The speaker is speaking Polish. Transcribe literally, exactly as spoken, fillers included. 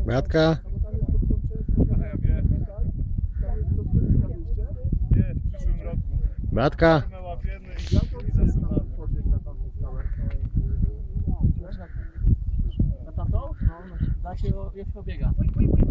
Beatka. Beatka. Na tamtą? No, da się, jak się obiega.